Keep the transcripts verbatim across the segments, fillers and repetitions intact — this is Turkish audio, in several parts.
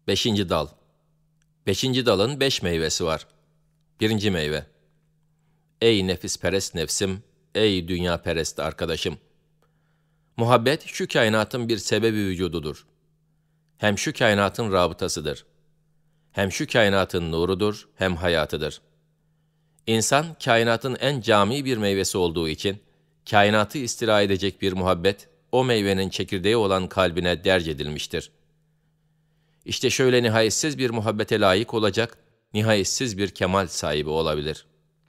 Beşinci dal. Beşinci dalın beş meyvesi var. Birinci meyve. Ey nefisperest nefsim, ey dünyaperest arkadaşım. Muhabbet şu kainatın bir sebebi vücududur. Hem şu kainatın rabıtasıdır. Hem şu kainatın nurudur, hem hayatıdır. İnsan, kainatın en cami bir meyvesi olduğu için, kainatı istila edecek bir muhabbet, o meyvenin çekirdeği olan kalbine derc edilmiştir. İşte şöyle nihayetsiz bir muhabbete layık olacak, nihayetsiz bir kemal sahibi olabilir.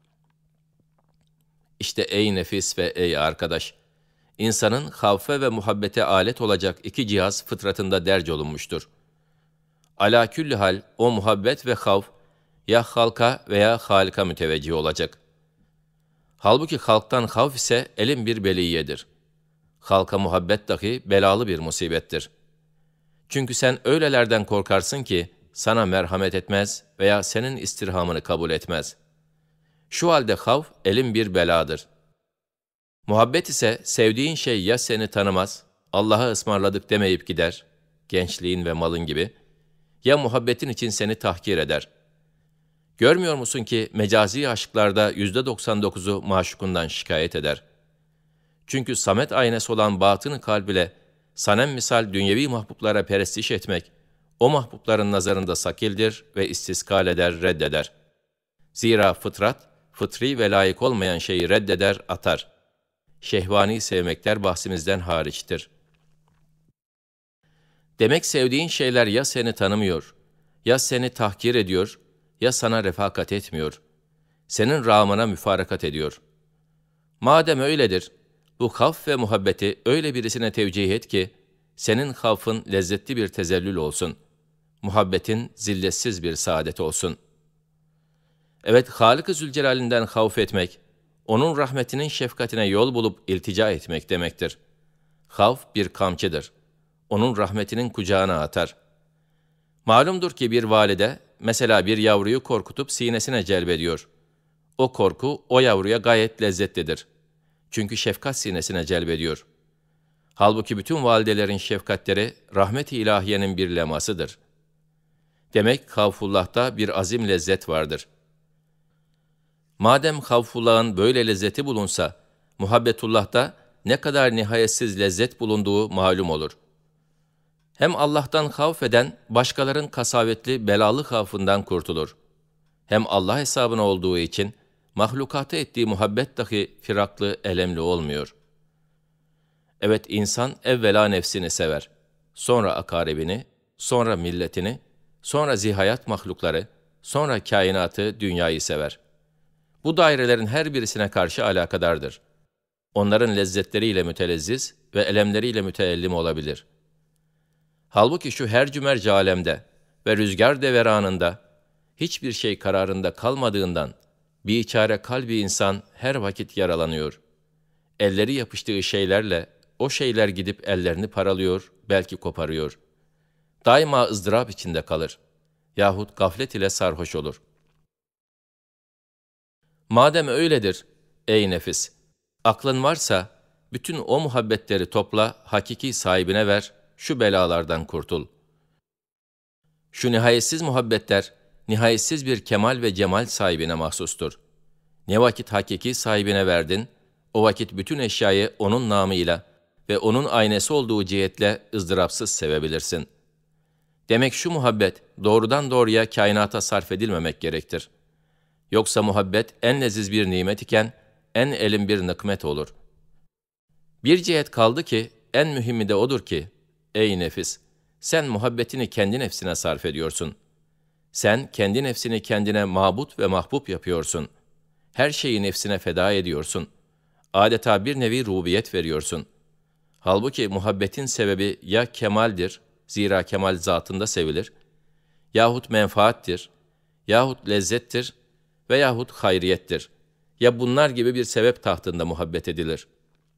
İşte ey nefis ve ey arkadaş, insanın havfe ve muhabbete alet olacak iki cihaz fıtratında derc olunmuştur. Alâ külli hal o muhabbet ve havf, ya halka veya halika müteveccih olacak. Halbuki halktan havf ise elin bir beliyedir. Halka muhabbet dahi belalı bir musibettir. Çünkü sen öylelerden korkarsın ki sana merhamet etmez veya senin istirhamını kabul etmez. Şu halde havf elin bir beladır. Muhabbet ise sevdiğin şey ya seni tanımaz, Allah'a ısmarladık demeyip gider, gençliğin ve malın gibi, ya muhabbetin için seni tahkir eder. Görmüyor musun ki mecazi aşklarda yüzde doksan dokuzu maşukundan şikayet eder. Çünkü samet aynesi olan batın kalb ile sanem misal dünyevi mahbublara perestiş etmek, o mahbubların nazarında sakildir ve istiskal eder, reddeder. Zira fıtrat, fıtri ve layık olmayan şeyi reddeder, atar. Şehvani sevmekler bahsimizden hariçtir. Demek sevdiğin şeyler ya seni tanımıyor, ya seni tahkir ediyor, ya sana refakat etmiyor. Senin rağmına müfarakat ediyor. Madem öyledir, bu havf ve muhabbeti öyle birisine tevcih et ki, senin havfın lezzetli bir tezellül olsun, muhabbetin zilletsiz bir saadet olsun. Evet, Halık-ı Zülcelal'inden havf etmek, onun rahmetinin şefkatine yol bulup iltica etmek demektir. Havf bir kamçıdır. Onun rahmetinin kucağına atar. Malumdur ki bir valide, mesela bir yavruyu korkutup sinesine celbediyor. O korku, o yavruya gayet lezzetlidir. Çünkü şefkat sinesine celbediyor. Halbuki bütün validelerin şefkatleri, rahmet-i ilahiyenin bir lemasıdır. Demek havfullah'ta bir azim lezzet vardır. Madem havfullah'ın böyle lezzeti bulunsa, muhabbetullah'ta ne kadar nihayetsiz lezzet bulunduğu malum olur. Hem Allah'tan havf eden, başkaların kasavetli, belalı havfından kurtulur. Hem Allah hesabına olduğu için, mahlukata ettiği muhabbet dahi firaklı, elemli olmuyor. Evet, insan evvela nefsini sever, sonra akaribini, sonra milletini, sonra zihayat mahlukları, sonra kainatı, dünyayı sever. Bu dairelerin her birisine karşı alakadardır. Onların lezzetleriyle mütelezziz ve elemleriyle müteellim olabilir. Halbuki şu her cümerc alemde ve rüzgar deveranında hiçbir şey kararında kalmadığından biçare kalbi insan her vakit yaralanıyor. Elleri yapıştığı şeylerle o şeyler gidip ellerini paralıyor, belki koparıyor. Daima ızdırap içinde kalır yahut gaflet ile sarhoş olur. Madem öyledir, ey nefis, aklın varsa bütün o muhabbetleri topla, hakiki sahibine ver, şu belalardan kurtul. Şu nihayetsiz muhabbetler, nihayetsiz bir kemal ve cemal sahibine mahsustur. Ne vakit hakiki sahibine verdin, o vakit bütün eşyayı onun namıyla ve onun aynesi olduğu cihetle ızdırapsız sevebilirsin. Demek şu muhabbet doğrudan doğruya kainata sarf edilmemek gerektir. Yoksa muhabbet en leziz bir nimet iken en elin bir nıkmet olur. Bir cihet kaldı ki en mühimi de odur ki, ey nefis, sen muhabbetini kendi nefsine sarf ediyorsun. Sen kendi nefsini kendine mabut ve mahbub yapıyorsun. Her şeyi nefsine feda ediyorsun. Adeta bir nevi rububiyet veriyorsun. Halbuki muhabbetin sebebi ya kemaldir, zira kemal zatında sevilir, yahut menfaattir, yahut lezzettir veyahut hayriyettir. Ya bunlar gibi bir sebep tahtında muhabbet edilir.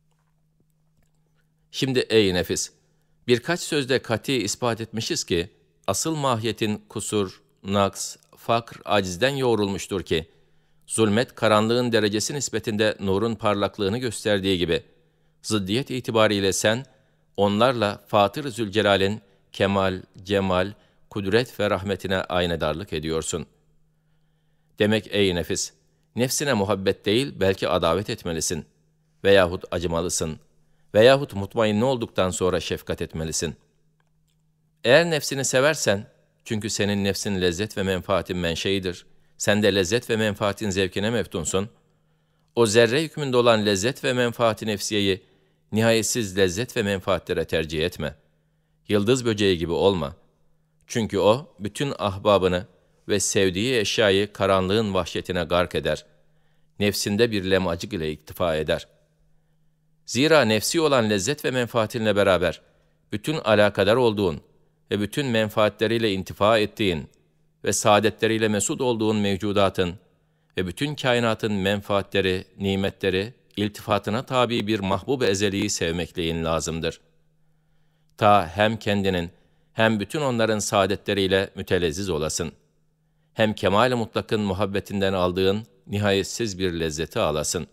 Şimdi ey nefis, birkaç sözde kati ispat etmişiz ki, asıl mahiyetin kusur, naks, fakr, acizden yoğrulmuştur ki, zulmet karanlığın derecesi nispetinde nurun parlaklığını gösterdiği gibi, zıddiyet itibariyle sen, onlarla Fatır-ı Zülcelal'in kemal, cemal, kudret ve rahmetine aynedarlık ediyorsun. Demek ey nefis, nefsine muhabbet değil belki adavet etmelisin. Veyahut acımalısın. Veyahut mutmainne olduktan sonra şefkat etmelisin. Eğer nefsini seversen, çünkü senin nefsin lezzet ve menfaatin menşeidir, sen de lezzet ve menfaatin zevkine meftunsun, o zerre hükmünde olan lezzet ve menfaati nefsiyeyi, nihayetsiz lezzet ve menfaatlere tercih etme. Yıldız böceği gibi olma. Çünkü o, bütün ahbabını ve sevdiği eşyayı karanlığın vahşetine gark eder. Nefsinde bir lemacık ile iktifa eder. Zira nefsi olan lezzet ve menfaatinle beraber, bütün alakadar olduğun ve bütün menfaatleriyle intifa ettiğin ve saadetleriyle mesut olduğun mevcudatın ve bütün kainatın menfaatleri, nimetleri, iltifatına tabi bir mahbub ezeliyi sevmekleyin lazımdır. Ta hem kendinin hem bütün onların saadetleriyle mütelezziz olasın. Hem kemal-i mutlakın muhabbetinden aldığın nihayetsiz bir lezzeti alasın.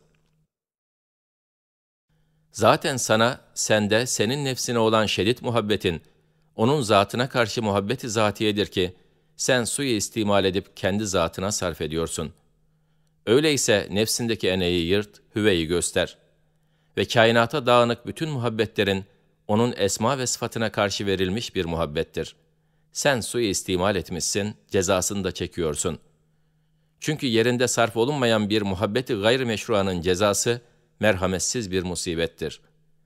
Zaten sana, sende senin nefsine olan şiddet muhabbetin, onun zatına karşı muhabbeti zatiyedir ki, sen suyu istimal edip kendi zatına sarf ediyorsun. Öyleyse nefsindeki eneyi yırt, hüveyi göster. Ve kainata dağınık bütün muhabbetlerin, onun esma ve sıfatına karşı verilmiş bir muhabbettir. Sen suyu istimal etmişsin, cezasını da çekiyorsun. Çünkü yerinde sarf olunmayan bir muhabbeti gayrimeşruanın cezası, merhametsiz bir musibettir.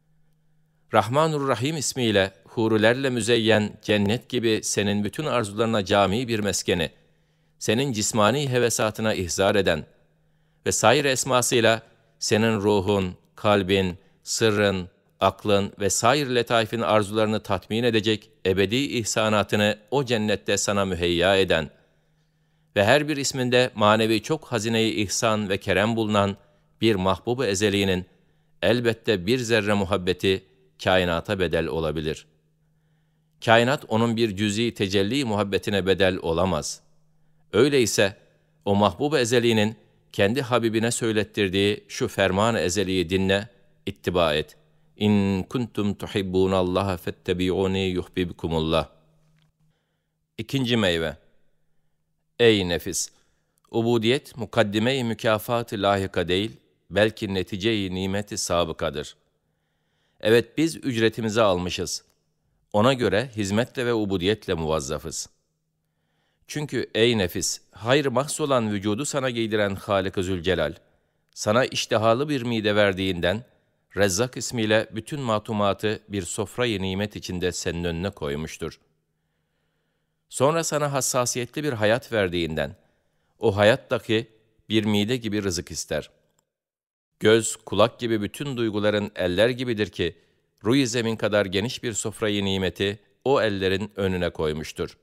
Rahmanur Rahim ismiyle, hurulerle müzeyyen cennet gibi senin bütün arzularına cami bir meskeni, senin cismani hevesatına ihzar eden ve sair esmasıyla senin ruhun, kalbin, sırrın, aklın ve sair letaifin arzularını tatmin edecek ebedi ihsanatını o cennette sana müheyya eden ve her bir isminde manevi çok hazine-i ihsan ve kerem bulunan bir mahbub-u ezeliğinin elbette bir zerre muhabbeti kainata bedel olabilir. Kainat onun bir cüz'i tecelli muhabbetine bedel olamaz. Öyleyse o mahbub-u ezeliğinin kendi Habibine söylettirdiği şu ferman-ı ezeliyi dinle, ittiba et. İn kuntum tuhibbunallaha fettebi'uni yuhbibkumullah. İkinci meyve. Ey nefis! Ubudiyet, mukaddime-i mükafat-ı lahika değil, belki netice-i nimeti sabıkadır. Evet, biz ücretimizi almışız. Ona göre hizmetle ve ubudiyetle muvazzafız. Çünkü ey nefis, hayır mahs olan vücudu sana giydiren Hâlik-ı Zülcelal, sana iştihalı bir mide verdiğinden, Rezzak ismiyle bütün matumatı bir sofra-i nimet içinde senin önüne koymuştur. Sonra sana hassasiyetli bir hayat verdiğinden, o hayattaki bir mide gibi rızık ister. Göz, kulak gibi bütün duyguların eller gibidir ki, ruh-i zemin kadar geniş bir sofra-i nimeti o ellerin önüne koymuştur.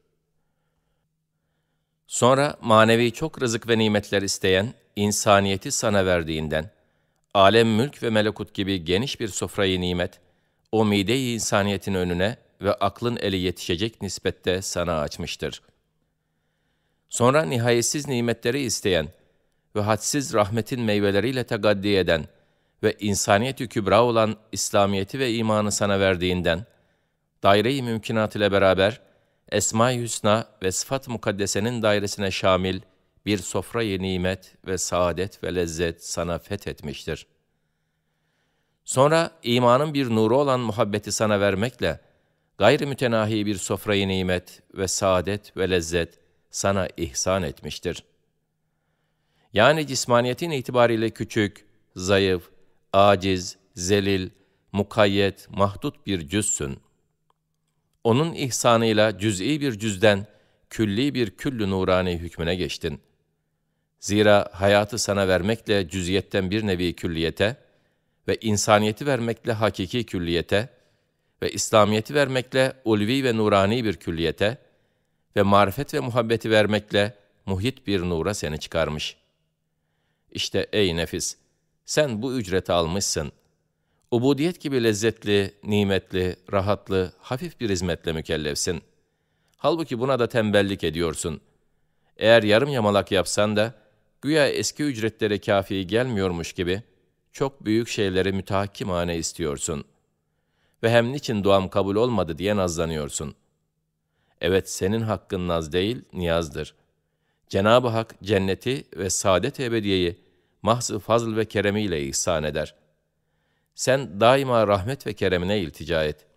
Sonra manevi çok rızık ve nimetler isteyen, insaniyeti sana verdiğinden, alem mülk ve melekut gibi geniş bir sofra-i nimet, o mide-i insaniyetin önüne ve aklın eli yetişecek nispette sana açmıştır. Sonra nihayetsiz nimetleri isteyen ve hadsiz rahmetin meyveleriyle tegaddi eden ve insaniyet-i kübra olan İslamiyeti ve imanı sana verdiğinden, daire-i mümkünat ile beraber, Esma-i Hüsna ve Sıfat-ı Mukaddese'nin dairesine şamil bir sofra-i nimet ve saadet ve lezzet sana fethetmiştir. Sonra imanın bir nuru olan muhabbeti sana vermekle, gayri mütenahi bir sofra-i nimet ve saadet ve lezzet sana ihsan etmiştir. Yani cismaniyetin itibariyle küçük, zayıf, aciz, zelil, mukayyet, mahdut bir cüzsün. Onun ihsanıyla cüz'i bir cüzden, külli bir küllü nurani hükmüne geçtin. Zira hayatı sana vermekle cüz'iyetten bir nevi külliyete ve insaniyeti vermekle hakiki külliyete ve İslamiyeti vermekle ulvi ve nurani bir külliyete ve marifet ve muhabbeti vermekle muhit bir nura seni çıkarmış. İşte ey nefis, sen bu ücreti almışsın. Ubudiyet gibi lezzetli, nimetli, rahatlı, hafif bir hizmetle mükellefsin. Halbuki buna da tembellik ediyorsun. Eğer yarım yamalak yapsan da, güya eski ücretlere kâfi gelmiyormuş gibi, çok büyük şeyleri mütehakkimane istiyorsun. Ve hem niçin duam kabul olmadı diye nazlanıyorsun. Evet, senin hakkın naz değil, niyazdır. Cenab-ı Hak cenneti ve saadet ebediyeyi mahz-ı fazl ve keremiyle ihsan eder. Sen daima rahmet ve keremine iltica et.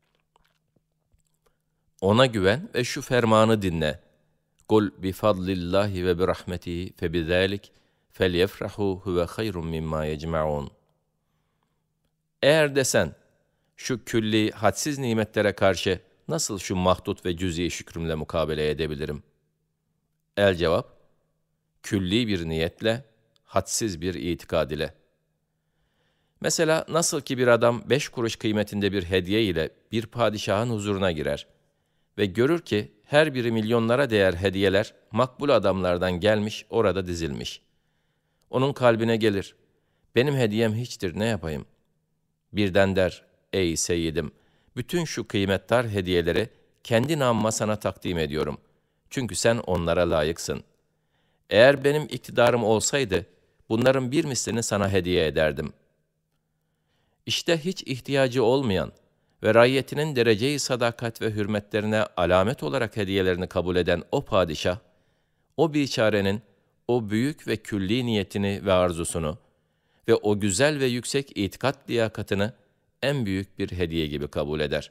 Ona güven ve şu fermanı dinle. Kul bi fadlillahi ve bi rahmetihi fe bizalik felyefrahu huve hayrun mimma yecmaun. Eğer desen, şu külli, hadsiz nimetlere karşı nasıl şu mahdut ve cüz'i şükrümle mukabele edebilirim? El cevap, külli bir niyetle, hadsiz bir itikad ile. Mesela nasıl ki bir adam beş kuruş kıymetinde bir hediye ile bir padişahın huzuruna girer ve görür ki her biri milyonlara değer hediyeler makbul adamlardan gelmiş, orada dizilmiş. Onun kalbine gelir, benim hediyem hiçtir, ne yapayım? Birden der, ey seyyidim, bütün şu kıymetdar hediyeleri kendi namıma sana takdim ediyorum. Çünkü sen onlara layıksın. Eğer benim iktidarım olsaydı, bunların bir mislini sana hediye ederdim. İşte hiç ihtiyacı olmayan ve raiyetinin derece-i sadakat ve hürmetlerine alamet olarak hediyelerini kabul eden o padişah, o biçarenin o büyük ve külli niyetini ve arzusunu ve o güzel ve yüksek itikat liyakatını en büyük bir hediye gibi kabul eder.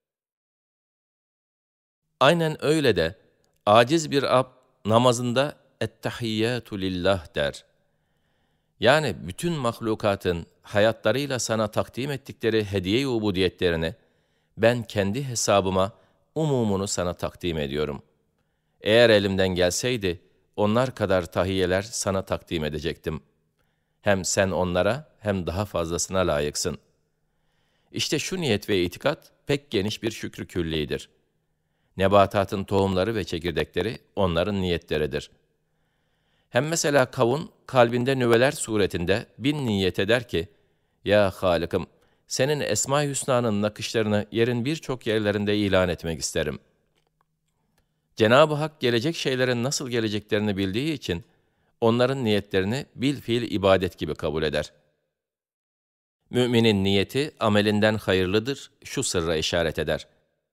Aynen öyle de aciz bir abd namazında "Ettehiyyatü lillah" der. Yani bütün mahlukatın hayatlarıyla sana takdim ettikleri hediye-i ubudiyetlerini ben kendi hesabıma umumunu sana takdim ediyorum. Eğer elimden gelseydi onlar kadar tahiyyeler sana takdim edecektim. Hem sen onlara hem daha fazlasına layıksın. İşte şu niyet ve itikat pek geniş bir şükrü küllidir. Nebatatın tohumları ve çekirdekleri onların niyetleridir. Hem mesela kavun kalbinde nüveler suretinde bin niyet eder ki, ya Halık'ım, senin Esma-i Hüsna'nın nakışlarını yerin birçok yerlerinde ilan etmek isterim. Cenab-ı Hak gelecek şeylerin nasıl geleceklerini bildiği için, onların niyetlerini bilfiil ibadet gibi kabul eder. Müminin niyeti amelinden hayırlıdır, şu sırra işaret eder.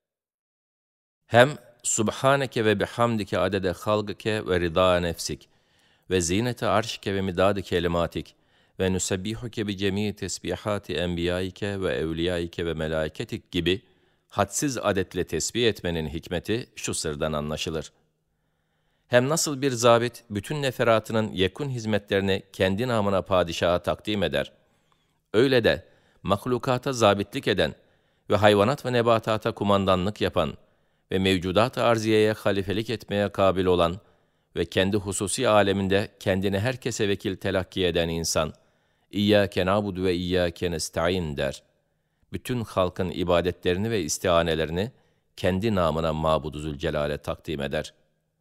Hem Subhaneke ve bihamdike adede halgike ve rida nefsik ve zinete arşike ve midade kelimatik ve nusebbihuke bi cemii tesbihati enbiyaike ve evliyaike ve melaiketik gibi hadsiz adetle tesbih etmenin hikmeti şu sırdan anlaşılır. Hem nasıl bir zabit bütün neferatının yekun hizmetlerini kendi namına padişaha takdim eder, öyle de mahlukata zabitlik eden ve hayvanat ve nebatata kumandanlık yapan ve mevcudat-ı arziyeye halifelik etmeye kabil olan ve kendi hususi aleminde kendini herkese vekil telakki eden insan, İyyâke nâbudu ve iyyâke nesta'in der. Bütün halkın ibadetlerini ve istihanelerini kendi namına Mâbudu Zülcelal'e takdim eder.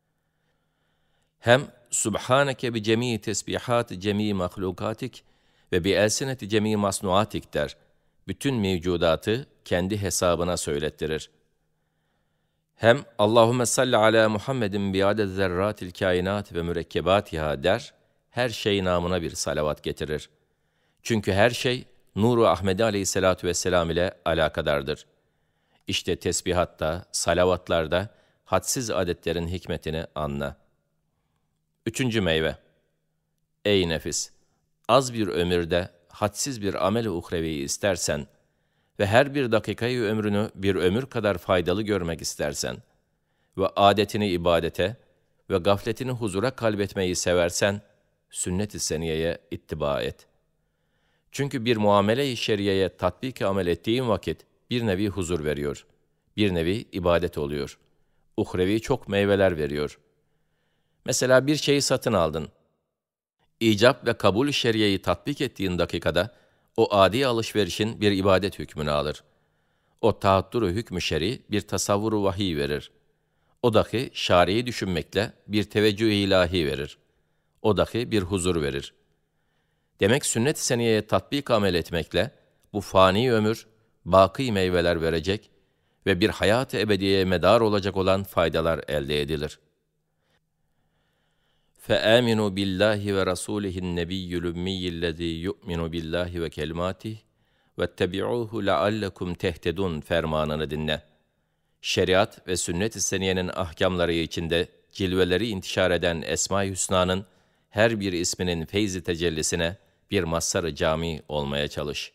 Hem Subhaneke bi cemii tesbihat cemii mahlukatik ve bi elsineti cemii masnuatik der. Bütün mevcudatı kendi hesabına söylettirir. Hem Allahümme salli ala Muhammedin bi aded zerratil kainat ve mürekkebatiha der, her şey namına bir salavat getirir. Çünkü her şey Nur-u Ahmedi aleyhissalatu vesselam ile alakadardır. İşte tesbihatta, salavatlarda hadsiz adetlerin hikmetini anla. Üçüncü meyve. Ey nefis! Az bir ömürde hadsiz bir amel-i uhreviyi istersen ve her bir dakikayı ömrünü bir ömür kadar faydalı görmek istersen ve adetini ibadete ve gafletini huzura kalbetmeyi seversen, sünnet-i seniyeye ittiba et. Çünkü bir muamele-i şeriyeye tatbik-i amel ettiğin vakit bir nevi huzur veriyor, bir nevi ibadet oluyor. Uhrevi çok meyveler veriyor. Mesela bir şeyi satın aldın. İcap ve kabul-i şeriyeyi tatbik ettiğin dakikada, o adi alışverişin bir ibadet hükmünü alır. O tahatturu hükmü şer'i bir tasavvuru vahiy verir. O dahi şari'i düşünmekle bir teveccüh-i ilahi verir. O dahi bir huzur verir. Demek sünnet-i seniyeye tatbik amel etmekle bu fani ömür baki meyveler verecek ve bir hayat-ı ebediyeye medar olacak olan faydalar elde edilir. فَآمِنُوا بِاللّٰهِ وَرَسُولِهِ النَّبِيِّ الْاُمِّيِّ الَّذ۪ي يُؤْمِنُ بِاللّٰهِ وَكَلِمَاتِهِ وَاتَّبِعُوهُ لَعَلَّكُمْ تَهْتَدُونَ fermanını dinle. Şeriat ve sünnet-i seniyenin ahkamları içinde cilveleri intişar eden Esma-i Hüsna'nın her bir isminin feyzi tecellisine bir mazhar-ı cami olmaya çalış.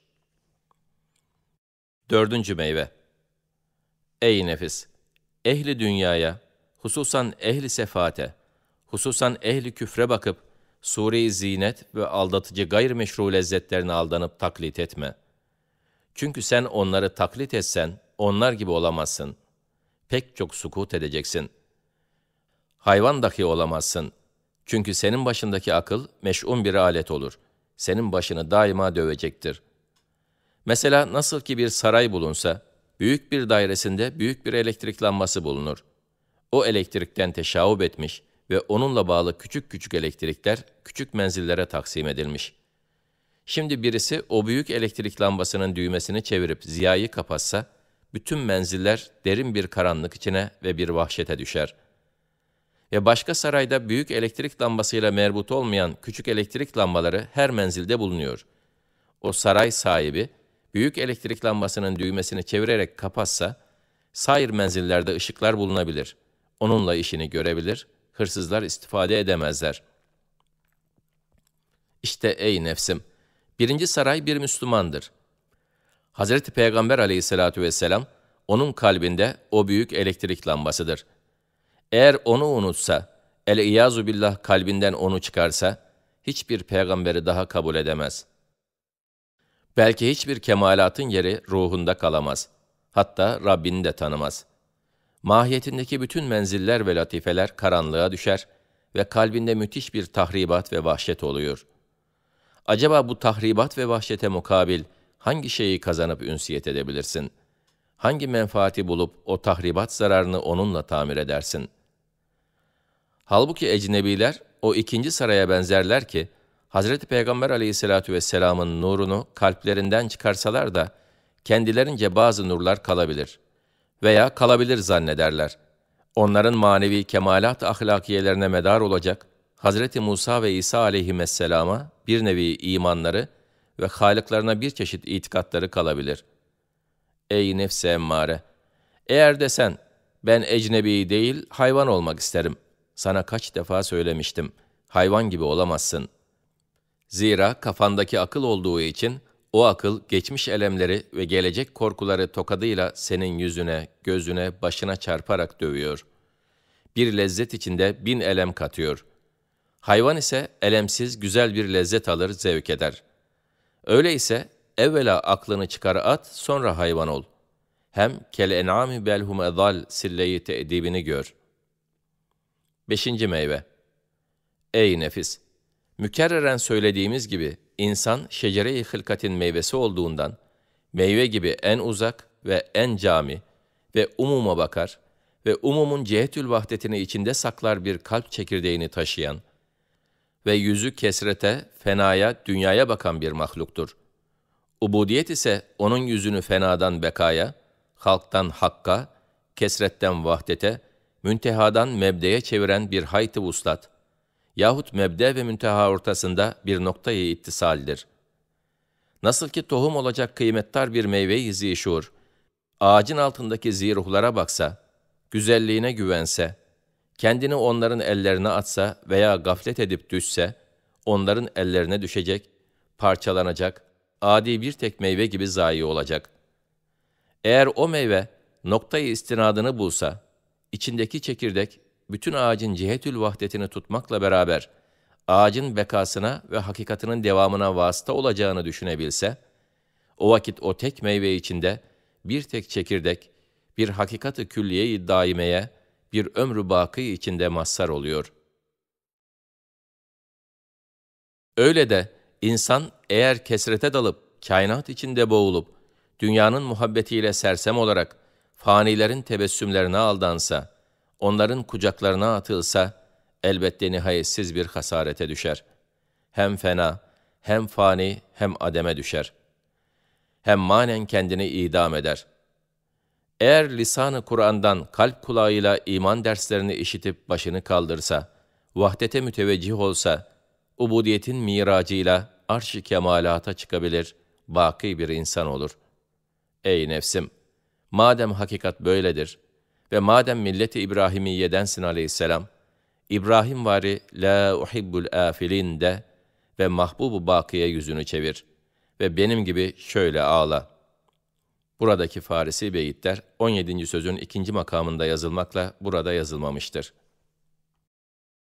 Dördüncü meyve. Ey nefis! Ehli dünyaya, hususan ehli sefaate, hususan ehli küfre bakıp, sure-i zinet ve aldatıcı gayrimeşru lezzetlerine aldanıp taklit etme. Çünkü sen onları taklit etsen, onlar gibi olamazsın. Pek çok sukut edeceksin. Hayvan dahi olamazsın. Çünkü senin başındaki akıl meş'um bir alet olur. Senin başını daima dövecektir. Mesela nasıl ki bir saray bulunsa, büyük bir dairesinde büyük bir elektrik lambası bulunur. O elektrikten teşaub etmiş ve onunla bağlı küçük küçük elektrikler küçük menzillere taksim edilmiş. Şimdi birisi o büyük elektrik lambasının düğmesini çevirip ziyayı kapatsa, bütün menziller derin bir karanlık içine ve bir vahşete düşer. Ve başka sarayda büyük elektrik lambasıyla merbut olmayan küçük elektrik lambaları her menzilde bulunuyor. O saray sahibi, büyük elektrik lambasının düğmesini çevirerek kapatsa, sair menzillerde ışıklar bulunabilir. Onunla işini görebilir, hırsızlar istifade edemezler. İşte ey nefsim! Birinci saray bir Müslümandır. Hazreti Peygamber aleyhissalatu vesselam, onun kalbinde o büyük elektrik lambasıdır. Eğer onu unutsa, el-İyazu billah kalbinden onu çıkarsa, hiçbir peygamberi daha kabul edemez. Belki hiçbir kemalatın yeri ruhunda kalamaz. Hatta Rabbini de tanımaz. Mahiyetindeki bütün menziller ve latifeler karanlığa düşer ve kalbinde müthiş bir tahribat ve vahşet oluyor. Acaba bu tahribat ve vahşete mukabil hangi şeyi kazanıp ünsiyet edebilirsin? Hangi menfaati bulup o tahribat zararını onunla tamir edersin? Halbuki ecnebiler o ikinci saraya benzerler ki, Hazreti Peygamber aleyhissalatu vesselamın nurunu kalplerinden çıkarsalar da, kendilerince bazı nurlar kalabilir veya kalabilir zannederler. Onların manevi kemalat ahlakiyelerine medar olacak, Hazreti Musa ve İsa aleyhisselama bir nevi imanları ve Halıklarına bir çeşit itikatları kalabilir. Ey nefs-i emmare! Eğer desen, ben ecnebi değil, hayvan olmak isterim. Sana kaç defa söylemiştim, hayvan gibi olamazsın. Zira kafandaki akıl olduğu için, o akıl geçmiş elemleri ve gelecek korkuları tokadıyla senin yüzüne, gözüne, başına çarparak dövüyor. Bir lezzet içinde bin elem katıyor. Hayvan ise elemsiz, güzel bir lezzet alır, zevk eder. Öyleyse evvela aklını çıkar at, sonra hayvan ol. Hem kel-en'ami belhum edal sille-i te'dibini gör. Beşinci meyve. Ey nefis! Mükerreren söylediğimiz gibi, insan şecere-i hılkatin meyvesi olduğundan, meyve gibi en uzak ve en cami ve umuma bakar ve umumun cihetül vahdetini içinde saklar bir kalp çekirdeğini taşıyan ve yüzü kesrete, fenaya, dünyaya bakan bir mahluktur. Ubudiyet ise onun yüzünü fenadan bekaya, halktan hakka, kesretten vahdete, müntehadan mebdeye çeviren bir hayt-ı vuslat yahut mebde ve münteha ortasında bir noktayı ittisaldir. Nasıl ki tohum olacak kıymetdar bir meyve-i zişur, ağacın altındaki ziruhlara baksa, güzelliğine güvense, kendini onların ellerine atsa veya gaflet edip düşse, onların ellerine düşecek, parçalanacak, adi bir tek meyve gibi zayi olacak. Eğer o meyve noktayı istinadını bulsa, içindeki çekirdek, bütün ağacın cihetül vahdetini tutmakla beraber, ağacın bekasına ve hakikatinin devamına vasıta olacağını düşünebilse, o vakit o tek meyve içinde, bir tek çekirdek, bir hakikat-ı külliye-i daimeye, bir ömrü baki içinde mazhar oluyor. Öyle de, insan eğer kesrete dalıp, kainat içinde boğulup, dünyanın muhabbetiyle sersem olarak, fanilerin tebessümlerine aldansa, onların kucaklarına atılsa, elbette nihayetsiz bir hasarete düşer. Hem fena, hem fani, hem ademe düşer. Hem manen kendini idam eder. Eğer lisan-ı Kur'an'dan kalp kulağıyla iman derslerini işitip başını kaldırsa, vahdete müteveccih olsa, ubudiyetin miracıyla arş-ı kemalata çıkabilir, baki bir insan olur. Ey nefsim! Madem hakikat böyledir, Ve madem millet-i İbrahimiye'densin aleyhisselam, İbrahim vari la uhibbul afilin de ve mahbub-u bakiye yüzünü çevir ve benim gibi şöyle ağla. Buradaki Farisi beyitler on yedinci sözün ikinci makamında yazılmakla burada yazılmamıştır.